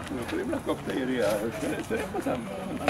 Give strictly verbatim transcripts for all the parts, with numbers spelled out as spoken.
אנחנו יכולים לעקוף את העירייה, וצריך אותם.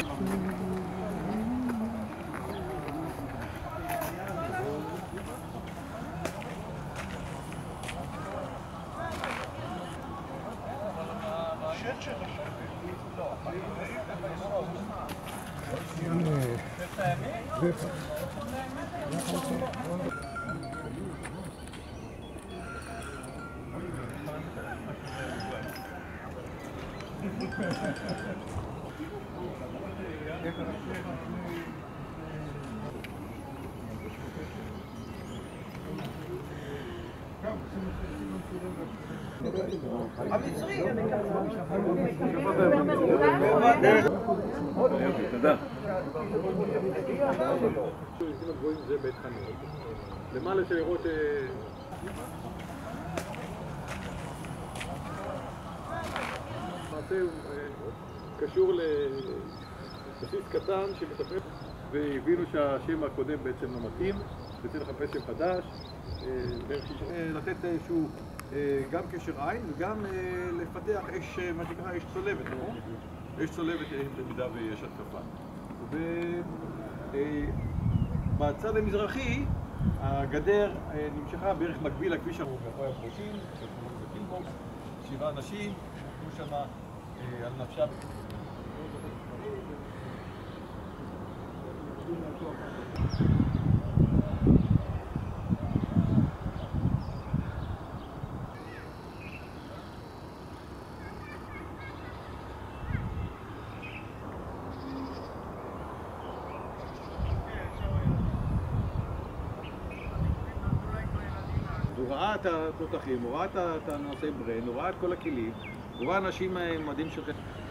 תודה. זה בית חנות. למעלה של לראות מעשה קשור לבסיס קטן שמטפל, והבינו שהשם הקודם בעצם לא מתאים, וצריך לחפש שם חדש, לתת איזשהו גם קשר עין וגם לפתח אש, מה שנקרא אש צולבת, נכון? אש צולבת במידה ויש התקפה. ובצד המזרחי הגדר נמשכה בערך מקביל לכביש אנחנו מאחורי הפרושים, שקוראים בקילבוקס, שבעה אנשים, נתנו שם על נפשם. הוא ראה את התותחים, הוא ראה את הנושאי ברן, הוא ראה את כל הכלים, הוא ראה אנשים עם מדים של...